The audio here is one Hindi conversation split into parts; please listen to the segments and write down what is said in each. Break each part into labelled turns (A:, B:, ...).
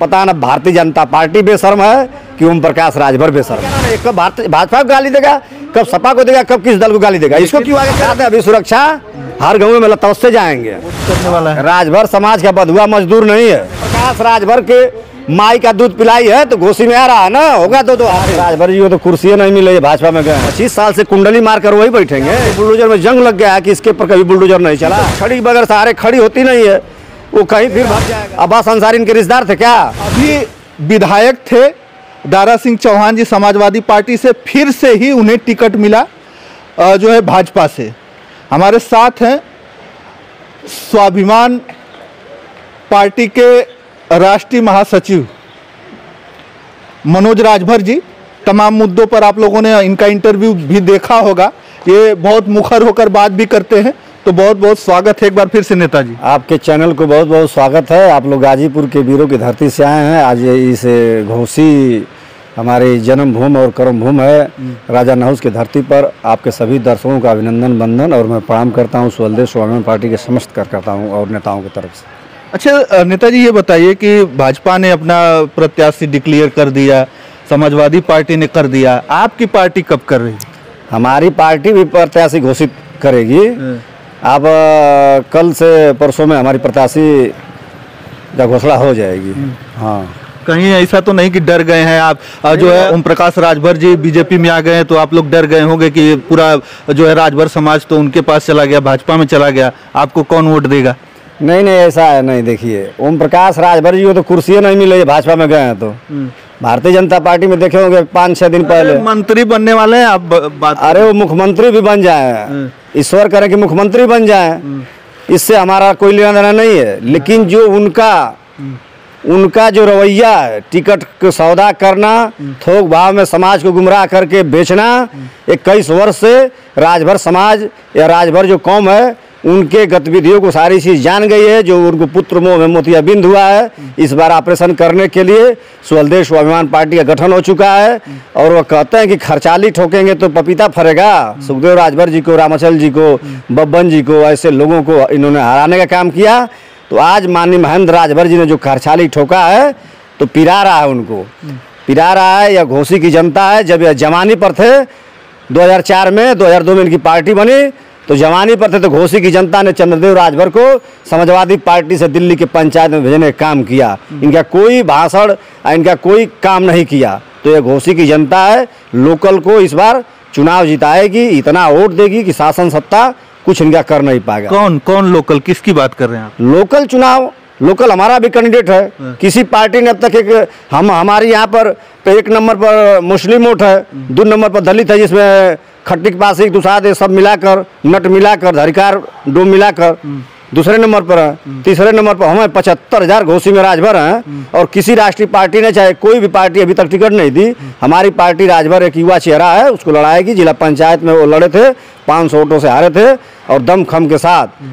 A: पता ना भारतीय जनता पार्टी बेशर्म है कि ओम प्रकाश राजभर बेशर्म है। कब भाजपा को गाली देगा, कब सपा को देगा, कब किस दल को गाली देगा, इसको क्यों आगे चाहते हैं? अभी सुरक्षा हर गाँव में तवस्से जाएंगे
B: करने वाला है।
A: राजभर समाज का बधुआ मजदूर नहीं है। प्रकाश राजभर के माई का दूध पिलाई है तो घोसी में आ रहा है ना, होगा तो राजभर जी को तो कुर्सियां नहीं मिल रही, भाजपा में गए 25 साल से कुंडली मारकर वही बैठेंगे। बुलडोजर में जंग लग गया है कि इसके ऊपर कभी बुलडोजर नहीं चला। खड़ी बगैर सहारे खड़ी होती नहीं है, वो कहीं फिर भाग जाएगा। अब्बास अंसारी इनके रिश्तेदार थे क्या?
B: अभी विधायक थे दारा सिंह चौहान जी समाजवादी पार्टी से, फिर से ही उन्हें टिकट मिला जो है भाजपा से। हमारे साथ हैं स्वाभिमान पार्टी के राष्ट्रीय महासचिव मनोज राजभर जी। तमाम मुद्दों पर आप लोगों ने इनका इंटरव्यू भी देखा होगा, ये बहुत मुखर होकर बात भी करते हैं, तो बहुत बहुत स्वागत है एक बार फिर से नेताजी।
A: आपके चैनल को बहुत बहुत स्वागत है। आप लोग गाजीपुर के वीरों की धरती से आए हैं। आज इस घोसी हमारी जन्मभूमि और कर्मभूमि है, राजा नहुस की धरती पर आपके सभी दर्शकों का अभिनंदन बंदन और मैं प्रणाम करता हूँ स्वदेश स्वाभिमान पार्टी के समस्त कार्यकर्ता हूँ और नेताओं की तरफ से।
B: अच्छा नेताजी, ये बताइए कि भाजपा ने अपना प्रत्याशी डिक्लेयर कर दिया, समाजवादी पार्टी ने कर दिया, आपकी पार्टी कब कर रही है?
A: हमारी पार्टी भी प्रत्याशी घोषित करेगी। अब कल से परसों में हमारी प्रत्याशी का घोषणा हो जाएगी। हाँ,
B: कहीं ऐसा तो नहीं कि डर गए हैं आप? जो है ओम प्रकाश राजभर जी बीजेपी में आ गए हैं तो आप लोग डर गए होंगे कि पूरा जो है राजभर समाज तो उनके पास चला गया, भाजपा में चला गया, आपको कौन वोट देगा?
A: नहीं नहीं, ऐसा है नहीं। देखिए, ओम प्रकाश राजभर जी को तो कुर्सियां नहीं मिल रही, भाजपा में गए हैं तो भारतीय जनता पार्टी में देखे होंगे 5-6 दिन पहले
B: मंत्री बनने वाले हैं आप बात।
A: अरे वो मुख्यमंत्री भी बन जाए, ईश्वर करे कि मुख्यमंत्री बन जाए, इससे हमारा कोई लेना देना नहीं है। लेकिन जो उनका जो रवैया है, टिकट को सौदा करना, थोक भाव में समाज को गुमराह करके बेचना, 21 वर्ष से राजभर समाज या राजभर जो कौम है उनके गतिविधियों को सारी चीज़ जान गई है। जो उनको पुत्र मोह में मोतियाबिंद हुआ है, इस बार ऑपरेशन करने के लिए स्वदेश स्वाभिमान पार्टी का गठन हो चुका है और वो कहते हैं कि खर्चाली ठोकेंगे तो पपीता फरेगा। सुखदेव राजभर जी को, रामाचल जी को, बब्बन जी को, ऐसे लोगों को इन्होंने हराने का काम किया। तो आज माननीय महेंद्र राजभर जी ने जो खर्चाली ठोका है तो पिरा रहा है, उनको पिरा रहा है। या घोसी की जनता है, जब यह जवानी पर थे 2004 में, 2002 में इनकी पार्टी बनी तो जवानी पर थे तो घोसी की जनता ने चंद्रदेव राजभर को समाजवादी पार्टी से दिल्ली के पंचायत में भेजने का काम किया। इनका कोई भाषण, इनका कोई काम नहीं किया। तो यह घोसी की जनता है, लोकल को इस बार चुनाव जिताएगी, इतना वोट देगी कि शासन सत्ता कुछ इनका कर नहीं पाएगा।
B: कौन लोकल, किसकी बात कर रहे हैं आप?
A: लोकल चुनाव, लोकल हमारा भी कैंडिडेट है। किसी पार्टी ने अब तक हमारी यहाँ पर 1 नंबर पर मुस्लिम वोट है, 2 नंबर पर दलित है, जिसमें खट्टिक पासी दुसाद सब मिलाकर, नट मिलाकर, धरिकार डोम मिलाकर दूसरे नंबर पर है। तीसरे नंबर पर हमें 75,000 घोसी में राजभर हैं और किसी राष्ट्रीय पार्टी ने, चाहे कोई भी पार्टी अभी तक टिकट नहीं दी। हमारी पार्टी राजभर एक युवा चेहरा है, उसको लड़ाएगी। जिला पंचायत में वो लड़े थे, 500 वोटों से हारे थे और दमखम के साथ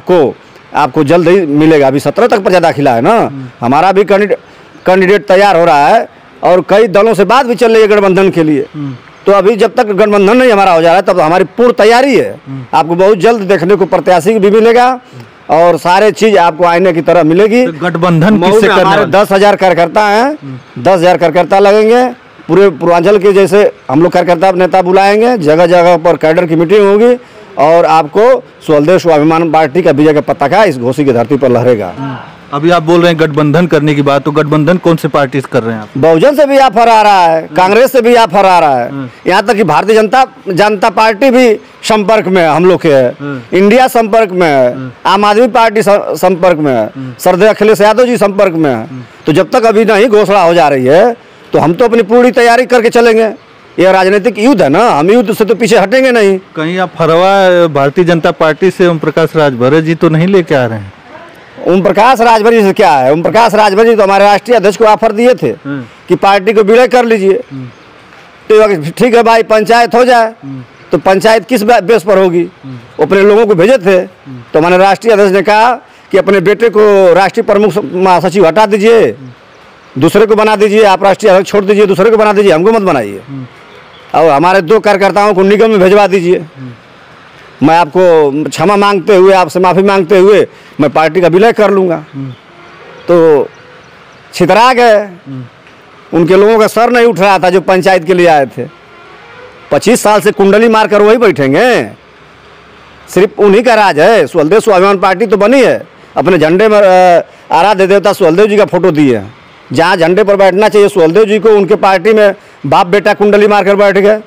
A: आपको जल्द ही मिलेगा। अभी 17 तक पर्चा दाखिला है ना। हमारा भी कैंडिडेट तैयार हो रहा है और कई दलों से बात भी चल रही है गठबंधन के लिए। तो अभी जब तक गठबंधन नहीं हमारा हो जा रहा है तब हमारी पूर्ण तैयारी है। आपको बहुत जल्द देखने को प्रत्याशी भी मिलेगा और सारे चीज आपको आईने की तरह मिलेगी।
B: तो गठबंधन किससे करने वाले?
A: 10,000 कार्यकर्ता हैं, 10,000 कार्यकर्ता लगेंगे। पूरे पूर्वांचल के जैसे हम लोग कार्यकर्ता नेता बुलाएंगे, जगह जगह पर कैडर की मीटिंग होगी और आपको स्वदेश स्वाभिमान पार्टी का विजय का पताका इस घोसी की धरती पर लहरेगा।
B: अभी आप बोल रहे हैं गठबंधन करने की बात, तो गठबंधन कौन से पार्टी से कर रहे हैं आप?
A: बहुजन से भी ऑफर आ रहा है, कांग्रेस से भी ऑफर आ रहा है, यहाँ तक कि भारतीय जनता पार्टी भी संपर्क में हम लोग के है, इंडिया संपर्क में है, आम आदमी पार्टी संपर्क में है, सरदेव अखिलेश यादव जी संपर्क में है। तो जब तक अभी नहीं घोषणा हो जा रही है तो हम तो अपनी पूरी तैयारी करके चलेंगे। यह राजनीतिक युद्ध है ना, हम युद्ध से तो पीछे हटेंगे नहीं।
B: कहीं आप फरवा भारतीय जनता पार्टी से ओम प्रकाश राजभर जी तो नहीं लेके आ रहे हैं?
A: ओम प्रकाश राजभर जी से क्या है? ओम प्रकाश राजभर जी तो हमारे राष्ट्रीय अध्यक्ष को ऑफर दिए थे कि पार्टी को विलय कर लीजिए। तो ठीक है भाई, पंचायत हो जाए। तो पंचायत किस बेस पर होगी? अपने लोगों को भेजे थे। तो हमारे राष्ट्रीय अध्यक्ष ने कहा कि अपने बेटे को राष्ट्रीय प्रमुख महासचिव हटा दीजिए, दूसरे को बना दीजिए। आप राष्ट्रीय अध्यक्ष छोड़ दीजिए, दूसरे को बना दीजिए, हमको मत बनाइए। और हमारे 2 कार्यकर्ताओं को निगम में भेजवा दीजिए। मैं आपको क्षमा मांगते हुए, आपसे माफ़ी मांगते हुए मैं पार्टी का विलय कर लूँगा। तो छितरा गए। उनके लोगों का सर नहीं उठ रहा था जो पंचायत के लिए आए थे। 25 साल से कुंडली मारकर वही बैठेंगे। सिर्फ उन्हीं का राज है। सुहलदेव स्वाभिमान पार्टी तो बनी है, अपने झंडे में आराध्य देवता सुहलदेव जी का फोटो दिए हैं। जहाँ झंडे पर बैठना चाहिए सुहलदेव जी को, उनके पार्टी में बाप बेटा कुंडली मारकर बैठ गए।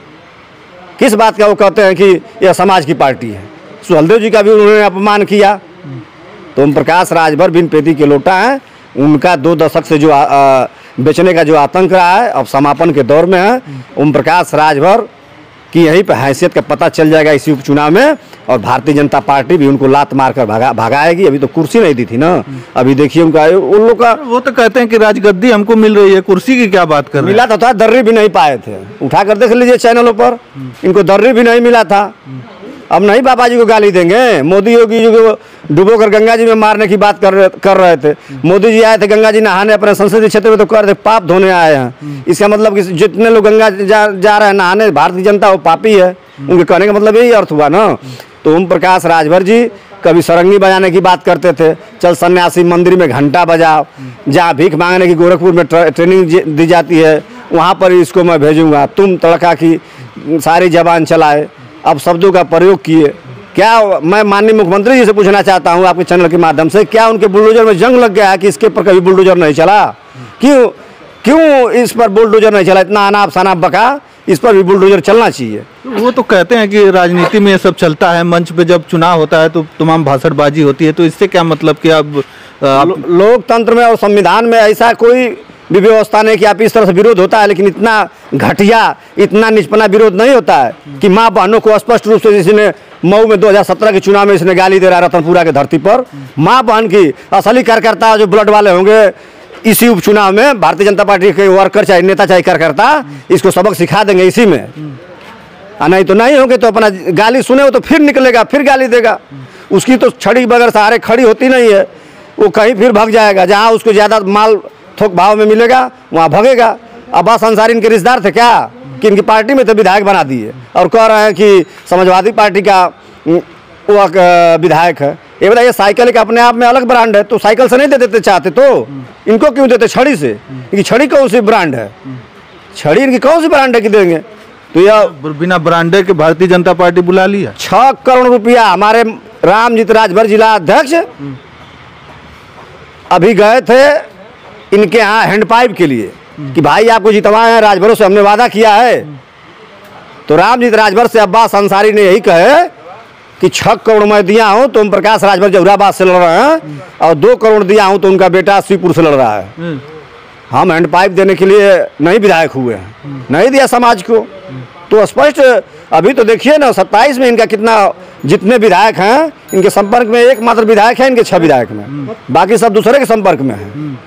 A: किस बात का वो कहते हैं कि यह समाज की पार्टी है? सुहलदेव जी का भी उन्होंने अपमान किया। तो ओम प्रकाश राजभर बिन पेटी के लोटा हैं। उनका 2 दशक से जो बेचने का जो आतंक रहा है, अब समापन के दौर में है। ओम प्रकाश राजभर की यहीं पर हैसियत का पता चल जाएगा इसी उपचुनाव में, और भारतीय जनता पार्टी भी उनको लात मारकर भगाएगी। अभी तो कुर्सी नहीं दी थी ना, अभी देखिए उनका उन लोग का।
B: वो तो कहते हैं कि राजगद्दी हमको मिल रही है, कुर्सी की क्या बात कर रहे हैं?
A: मिला था, दर्री भी नहीं पाए थे। उठा कर देख लीजिए चैनलों पर, इनको दर्री भी नहीं मिला था। अब नहीं बाबा जी को गाली देंगे। मोदी योगी जी को डुबो कर गंगा जी में मारने की बात कर रहे थे। मोदी जी आए थे गंगा जी नहाने अपने संसदीय क्षेत्र में, तो कर रहे पाप धोने आए हैं। इसका मतलब कि जितने लोग गंगा जा रहे हैं नहाने, भारतीय जनता वो पापी है। उनके कहने का मतलब यही अर्थ हुआ ना। तो ओम प्रकाश राजभर जी कभी सरंगी बजाने की बात करते थे, चल सन्यासी मंदिर में घंटा बजाओ, जहाँ भीख मांगने की गोरखपुर में ट्रेनिंग दी जाती है वहाँ पर इसको मैं भेजूंगा। तुम तड़का की सारी जबान चलाए, अब शब्दों का प्रयोग किए। क्या मैं माननीय मुख्यमंत्री जी से पूछना चाहता हूं आपके चैनल के माध्यम से, क्या उनके बुलडोजर में जंग लग गया है कि इसके ऊपर कभी बुलडोजर नहीं चला? क्यों इस पर बुलडोजर नहीं चला? इतना अनाप शनाप बका, इस पर भी बुलडोजर चलना चाहिए।
B: वो तो कहते हैं कि राजनीति में ये सब चलता है, मंच पे जब चुनाव होता है तो तमाम भाषणबाजी होती है, तो इससे क्या मतलब कि अब
A: लोकतंत्र में और संविधान में ऐसा कोई भी व्यवस्था नहीं कि आप इस तरह से विरोध होता है, लेकिन इतना घटिया, इतना निष्पना विरोध नहीं होता है कि माँ बहनों को स्पष्ट रूप से, जिसने मऊ में 2017 के चुनाव में इसने गाली दे रहा रतनपुरा की धरती पर, माँ बहन की असली कार्यकर्ता जो ब्लड वाले होंगे इसी उपचुनाव में, भारतीय जनता पार्टी के वर्कर चाहे नेता चाहे कार्यकर्ता, इसको सबक सिखा देंगे इसी में। नहीं तो नहीं होंगे तो अपना गाली सुने हो तो फिर निकलेगा, फिर गाली देगा। उसकी तो छड़ी बगैर सहारे खड़ी होती नहीं है, वो कहीं फिर भाग जाएगा। जहाँ उसको ज़्यादा माल थोक भाव में मिलेगा वहाँ भगेगा। अब्बास अंसारी इनके रिश्तेदार थे क्या कि इनकी पार्टी में तो विधायक बना दिए, और कह रहे हैं कि समाजवादी पार्टी का वो विधायक है। ये बताइए, साइकिल का अपने आप में अलग ब्रांड है, तो साइकिल से नहीं दे देते चाहते तो इनको क्यों देते? छड़ी से। इनकी छड़ी कौन सी ब्रांड है? छड़ी इनकी कौन सी ब्रांड है कि देंगे? तो यह
B: बिना ब्रांडे के भारतीय जनता पार्टी बुला लिया।
A: 6 करोड़ रुपया हमारे रामजीत राजभर जिला अध्यक्ष अभी गए थे इनके यहाँ हैंडपाइप के लिए कि भाई आपको जितवाए हैं, राजभरों से हमने वादा किया है। तो रामजीत राजभर से अब्बास अंसारी ने यही कहे कि 6 करोड़ मैं दिया हूँ तो ओम प्रकाश राजभर जहुराबाद से लड़ रहे हैं, और 2 करोड़ दिया हूँ तो उनका बेटा श्रीपुर से लड़ रहा है। हम हैंडपाइप देने के लिए नहीं विधायक हुए हैं, नहीं दिया समाज को। तो स्पष्ट अभी तो देखिए ना, 27 में इनका कितना, जितने विधायक हैं इनके संपर्क में एकमात्र विधायक है इनके 6 विधायक में, बाकी सब दूसरे के संपर्क में है।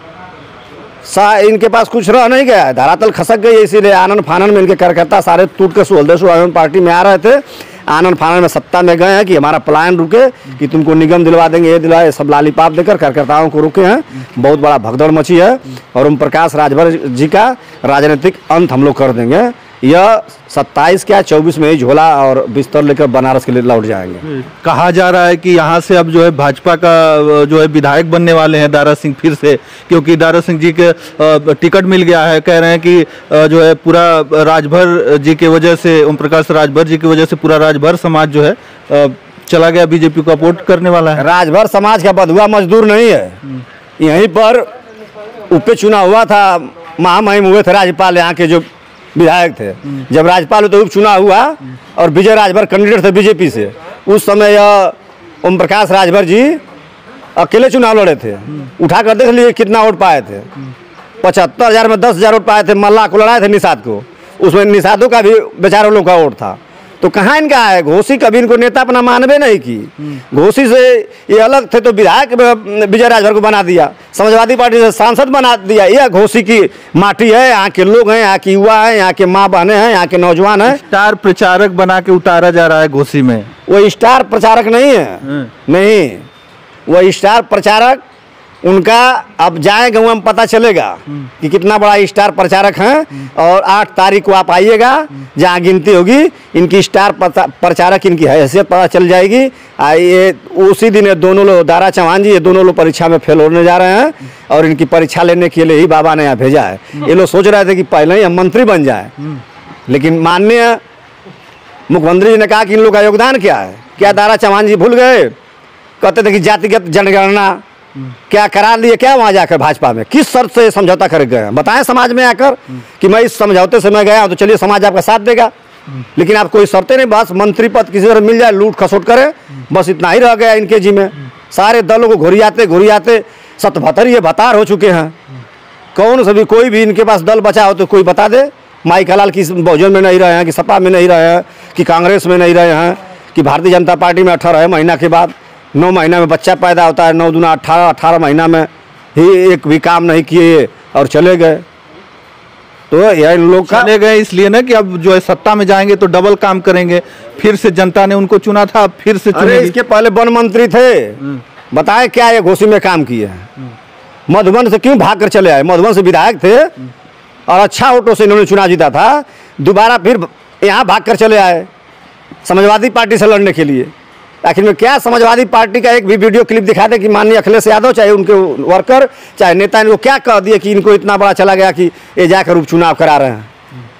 A: इनके पास कुछ रह नहीं गया है, धरातल खसक गई है। इसीलिए आनंद फानन में इनके कार्यकर्ता सारे टूट के सुहलदेव स्वाभिमान पार्टी में आ रहे थे। आनंद फानन में सत्ता में गए हैं कि हमारा प्लान रुके, कि तुमको निगम दिलवा देंगे, ये दिलवाए, सब लालीपाप देकर कार्यकर्ताओं को रुके हैं। बहुत बड़ा भगदड़ मची है, और ओम प्रकाश राजभर जी का राजनीतिक अंत हम लोग कर देंगे। यह 27 क्या 24 में ही झोला और बिस्तर लेकर बनारस के लिए लौट जाएंगे।
B: कहा जा रहा है कि यहाँ से अब जो है भाजपा का जो है विधायक बनने वाले हैं दारा सिंह फिर से, क्योंकि दारा सिंह जी के टिकट मिल गया है। कह रहे हैं कि जो है पूरा राजभर जी की वजह से, ओम प्रकाश राजभर जी की वजह से पूरा राजभर समाज जो है चला गया, बीजेपी को सपोर्ट करने वाला है।
A: राजभर समाज का बधुआ मजदूर नहीं है। यहीं पर उप चुनाव हुआ था, महामहिम हुए थे राज्यपाल यहाँ के जो विधायक थे। जब राज्यपाल तो उपचुनाव हुआ और विजय राजभर कैंडिडेट थे बीजेपी से, उस समय यह ओम प्रकाश राजभर जी अकेले चुनाव लड़े थे। उठा कर देख लिए कितना वोट पाए थे, 75,000 में 10,000 वोट पाए थे। मल्ला को लड़ाए थे निषाद को, उसमें निषादों का भी बेचारों लोगों का वोट था। तो कहाँ इनका है? घोसी कभी इनको नेता अपना मानवे नहीं की। घोसी से ये अलग थे तो विधायक विजय राजभर को बना दिया, समाजवादी पार्टी से सांसद बना दिया। यह घोसी की माटी है, यहाँ के लोग हैं, यहाँ की युवा है, यहाँ के माँ बहने हैं, यहाँ के नौजवान हैं।
B: स्टार प्रचारक बना के उतारा जा रहा है घोसी में।
A: वो स्टार प्रचारक नहीं है, नहीं, वो स्टार प्रचारक उनका अब जाए गाँव में पता चलेगा कि कितना बड़ा स्टार प्रचारक हैं। और 8 तारीख को आप आइएगा, जहाँ गिनती होगी इनकी स्टार प्रचारक इनकी हैसियत पता चल जाएगी। ये उसी दिन ये दोनों लोग, दारा चौहान जी, ये दोनों लोग परीक्षा में फेल होने जा रहे हैं और इनकी परीक्षा लेने के लिए ही बाबा ने यहाँ भेजा है। ये लोग सोच रहे थे कि पहले ही हम मंत्री बन जाए, लेकिन माननीय मुख्यमंत्री जी ने कहा कि इन लोग का योगदान क्या है। क्या दारा चौहान जी भूल गए? कहते थे कि जातिगत जनगणना क्या करा लिए, क्या वहाँ जाकर भाजपा में किस शर्त से समझौता कर गए? बताएं समाज में आकर कि मैं इस समझौते से मैं गया तो चलिए समाज आपका साथ देगा। लेकिन आप कोई शर्तें नहीं, बस मंत्री पद किसी तरह मिल जाए, लूट खसोट करे, बस इतना ही रह गया इनके जी में। सारे दलों को घुरियाते 77 ये भतार हो चुके हैं। कौन सभी कोई भी इनके पास दल बचा हो तो कोई बता दे। माई कलाल की बहुजन में नहीं रहे हैं, कि सपा में नहीं रहे हैं, कि कांग्रेस में नहीं रहे हैं, कि भारतीय जनता पार्टी में 18 महीना के बाद 9 महीना में बच्चा पैदा होता है, 9 दूना 18 महीना में ही एक भी काम नहीं किए और चले गए। तो यह इन लोग का
B: चले गए इसलिए ना कि अब जो है सत्ता में जाएंगे तो डबल काम करेंगे। फिर से जनता ने उनको चुना था, फिर से
A: अरे इसके पहले वन मंत्री थे, बताए क्या ये घोसी में काम किए हैं? मधुबन से क्यों भाग कर चले आए? मधुबन से विधायक थे और अच्छा वोटों से इन्होंने चुनाव जीता था, दोबारा फिर यहाँ भाग कर चले आए समाजवादी पार्टी से लड़ने के लिए। आखिर में क्या समाजवादी पार्टी का एक भी वीडियो क्लिप दिखा दे कि माननीय अखिलेश यादव, चाहे उनके वर्कर, चाहे नेता, इनको क्या कह दिए कि इनको इतना बड़ा चला गया कि ये जाकर उपचुनाव करा रहे हैं।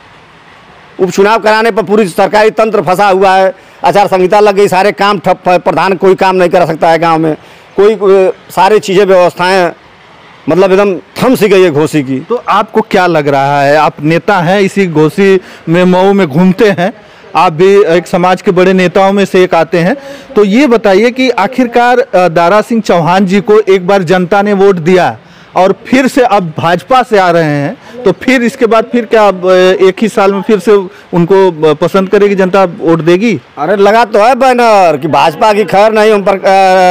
A: उपचुनाव कराने पर पूरी सरकारी तंत्र फंसा हुआ है, आचार संहिता लग गई, सारे काम ठप है, प्रधान कोई काम नहीं कर सकता है गाँव में, कोई सारी चीज़ें व्यवस्थाएँ मतलब एकदम थम सी गई है घोसी की।
B: तो आपको क्या लग रहा है, आप नेता हैं, इसी घोसी में मऊ में घूमते हैं, आप भी एक समाज के बड़े नेताओं में से एक आते हैं, तो ये बताइए कि आखिरकार दारा सिंह चौहान जी को एक बार जनता ने वोट दिया और फिर से अब भाजपा से आ रहे हैं, तो फिर इसके बाद फिर क्या एक ही साल में फिर से उनको पसंद करेगी जनता, वोट देगी?
A: अरे लगा तो है बैनर कि भाजपा की खैर नहीं, उन पर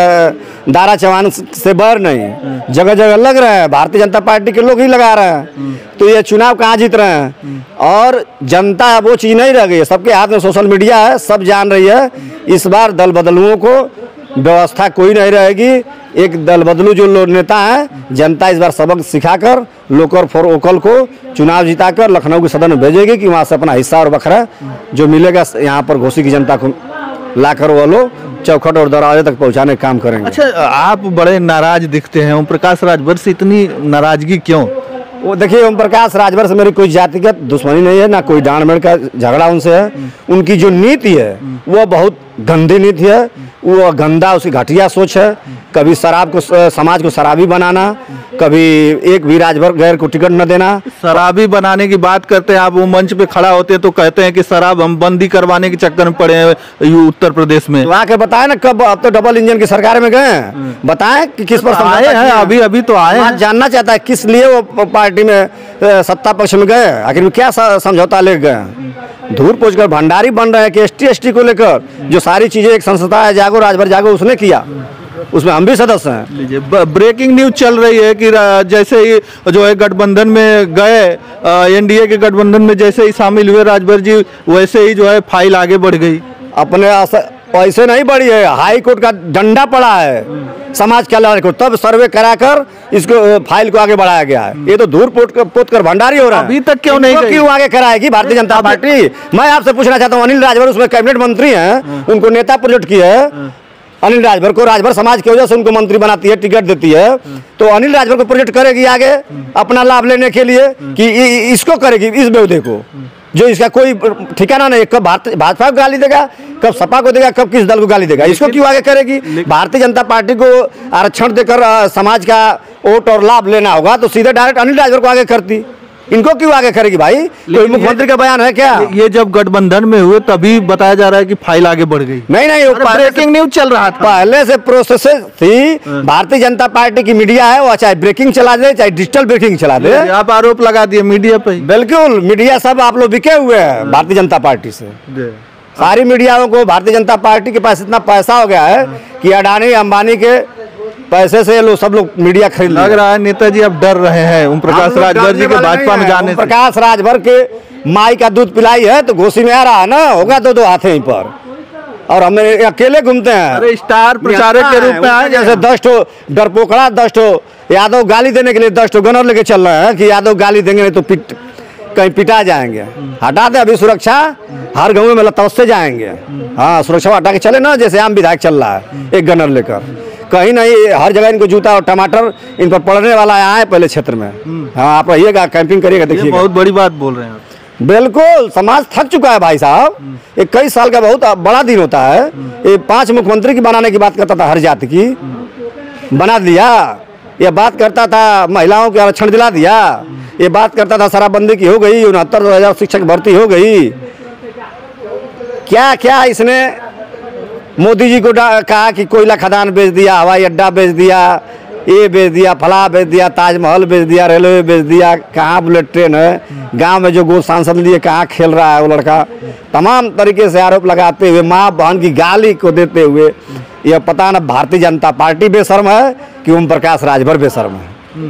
A: दारा चौहान से बैर नहीं, जगह जगह लग रहे हैं, भारतीय जनता पार्टी के लोग ही लगा रहे हैं। तो ये चुनाव कहाँ जीत रहे हैं? और जनता वो चीज़ नहीं रह गई है, सबके हाथ में सोशल मीडिया है, सब जान रही है। इस बार दल बदलुओं को व्यवस्था कोई नहीं रहेगी, एक दल बदलू जो लोग नेता हैं, जनता इस बार सबक सिखाकर लोकल फॉर वोकल को चुनाव जिताकर लखनऊ के सदन में भेजेगी कि वहाँ से अपना हिस्सा और बखरा जो मिलेगा यहाँ पर घोसी की जनता को लाकर वो लोग चौखट और दरवाजे तक पहुँचाने का काम करेंगे।
B: अच्छा, आप बड़े नाराज दिखते हैं, ओम प्रकाश राजभर से इतनी नाराजगी क्यों?
A: वो देखिए, ओम प्रकाश राजभर से मेरी कोई जातिगत दुश्मनी नहीं है, ना कोई डांड का झगड़ा उनसे है। उनकी जो नीति है वो बहुत गंदी नीति है, वो गंदा, उसकी घटिया सोच है। कभी शराब को, समाज को शराबी बनाना, कभी एक भी राजभर गैर को टिकट न देना।
B: शराबी बनाने की बात करते हैं आप, वो मंच पे खड़ा होते हैं तो कहते हैं कि शराब हम बंदी करवाने के चक्कर में पड़े हैं उत्तर प्रदेश में।
A: तो आके बताए ना, कब अब तो डबल इंजन की सरकार में गए हैं, बताएं कि किस पर
B: आए हैं? अभी तो आए हैं।
A: जानना चाहता है किस लिए वो पार्टी में सत्ता पक्ष में गए, आखिर में क्या समझौता ले गए? धूर पोछ कर भंडारी बन रहे हैं कि ST को लेकर जो सारी चीजें एक संस्था है जागो राजभर जागो उसने किया, उसमें हम भी सदस्य हैं।
B: ब्रेकिंग न्यूज चल रही है कि जैसे ही जो है गठबंधन में गए, NDA के गठबंधन में जैसे ही शामिल हुए राजभर जी, वैसे ही जो है फाइल आगे बढ़ गई।
A: अपने पैसे नहीं बढ़ी है, हाई कोर्ट का डंडा पड़ा है समाज कल्याण को, तब सर्वे कराकर इसको फाइल को आगे बढ़ाया गया है। ये तो धूर पोत कर भंडारी हो रहा है।
B: अभी तक क्यों नहीं गई?
A: क्यों आगे कराएगी भारतीय जनता पार्टी? मैं आपसे पूछना चाहता हूँ, अनिल राजभर उसमें कैबिनेट मंत्री हैं, उनको नेता प्रोजेक्ट किया है। अनिल राजभर को राजभर समाज की वजह से उनको मंत्री बनाती है, टिकट देती है, तो अनिल राजभर को प्रोजेक्ट करेगी आगे अपना लाभ लेने के लिए कि इसको करेगी, इस बेवदे को, जो इसका कोई ठिकाना नहीं, कब भाजपा को गाली देगा, कब सपा को देगा, कब किस दल को गाली देगा, इसको क्यों आगे करेगी? भारतीय जनता पार्टी को आरक्षण देकर समाज का वोट और लाभ लेना होगा तो सीधे डायरेक्ट अनिल राजभर को आगे करती, इनको क्यों आगे करेगी भाई? कोई मुख्यमंत्री का बयान है क्या?
B: ये जब गठबंधन में हुए तभी बताया जा रहा है कि फाइल आगे बढ़ गई।
A: नहीं,
B: ब्रेकिंग न्यूज चल रहा था,
A: पहले से प्रोसेस थी। भारतीय जनता पार्टी की मीडिया है, वो चाहे ब्रेकिंग चला दे चाहे डिजिटल ब्रेकिंग चला दे।
B: आप आरोप लगा दिए मीडिया पे।
A: बिल्कुल, मीडिया सब आप लोग बिके हुए हैं भारतीय जनता पार्टी से। सारी मीडियाओं को भारतीय जनता पार्टी के पास इतना पैसा हो गया है कि अडानी अंबानी के पैसे से लोग सब लोग मीडिया खरीद
B: लग रहा है नेताजी अब डर रहे हैं ओम प्रकाश राजभर जी के भाजपा में जाने से।
A: प्रकाश राजभर के माई का दूध पिलाई है तो घोसी में आ रहा है ना, होगा तो 2 हाथ यहीं पर। और हम अकेले घूमते हैं।
B: अरे स्टार प्रचारक के रूप में आए,
A: जैसे 10 ठो डरपोकड़ा, 10 ठो यादव गाली देने के लिए 10 ठो गनर लेके चल रहे हैं कि यादव गाली देंगे नहीं तो कहीं पिटा जाएंगे। हटा दे अभी सुरक्षा, हर गाँव में तवस्से जाएंगे। हाँ, सुरक्षा हटा के चले ना, जैसे आम विधायक चल रहा है एक गनर लेकर। कहीं नहीं, हर जगह इनको जूता और टमाटर इन पर पड़ने वाला आए पहले क्षेत्र में। हाँ, आप रहिएगा, कैंपिंग करिएगा, देखिए।
B: बहुत बड़ी बात बोल रहे हैं।
A: बिल्कुल, समाज थक चुका है भाई साहब। ये कई साल का बहुत बड़ा दिन होता है। ये 5 मुख्यमंत्री की बनाने की बात करता था, हर जाति की बना दिया। ये बात करता था महिलाओं के आरक्षण दिला दिया। ये बात करता था शराबबंदी की हो गई, 69,000 शिक्षक भर्ती हो गई। क्या क्या इसने मोदी जी को कहा कि कोयला खदान बेच दिया, हवाई अड्डा बेच दिया, ये बेच दिया, फला बेच दिया, ताजमहल बेच दिया, रेलवे बेच दिया। कहाँ बुलेट ट्रेन है? गांव में जो गो सांसद लिए कहाँ खेल रहा है वो लड़का? तमाम तरीके से आरोप लगाते हुए, माँ बहन की गाली को देते हुए, यह पता न भारतीय जनता पार्टी बेशर्म है कि ओम प्रकाश राजभर बेशर्म है।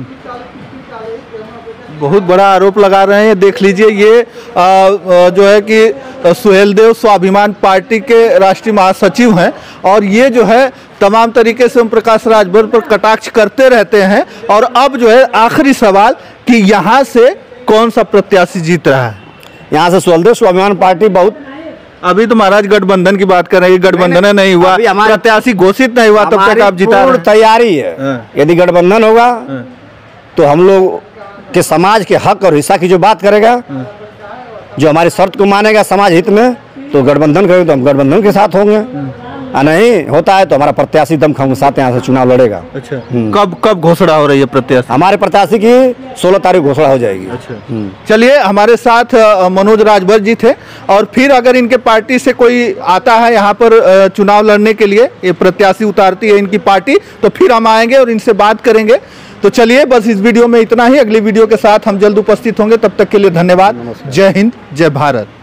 B: बहुत बड़ा आरोप लगा रहे हैं। देख लीजिए, ये जो है कि सुहेलदेव स्वाभिमान पार्टी के राष्ट्रीय महासचिव हैं और ये जो है तमाम तरीके से ओम प्रकाश राजभर पर कटाक्ष करते रहते हैं। और अब जो है आखिरी सवाल कि यहाँ से कौन सा प्रत्याशी जीत रहा है?
A: यहाँ से सुहेलदेव स्वाभिमान पार्टी बहुत,
B: अभी तो महाराज गठबंधन की बात कर रहे हैं, गठबंधन नहीं हुआ, प्रत्याशी घोषित नहीं हुआ, तब तक आप जिता रहे हैं।
A: तैयारी है। यदि गठबंधन होगा तो हम लोग के समाज के हक और हिस्सा की जो बात करेगा, जो हमारी शर्त को मानेगा समाज हित में, तो गठबंधन करेंगे तो हम गठबंधन के साथ होंगे। नहीं होता है तो हमारा प्रत्याशी दमखम के साथ यहाँ से चुनाव लड़ेगा।
B: अच्छा, कब घोषणा हो रही है प्रत्याशी?
A: हमारे प्रत्याशी की 16 तारीख घोषणा हो जाएगी।
B: अच्छा, चलिए, हमारे साथ मनोज राजभर जी थे। और फिर अगर इनके पार्टी से कोई आता है यहाँ पर चुनाव लड़ने के लिए, ये प्रत्याशी उतारती है इनकी पार्टी, तो फिर हम आएंगे और इनसे बात करेंगे। तो चलिए, बस इस वीडियो में इतना ही। अगली वीडियो के साथ हम जल्द उपस्थित होंगे। तब तक के लिए धन्यवाद। जय हिंद, जय भारत।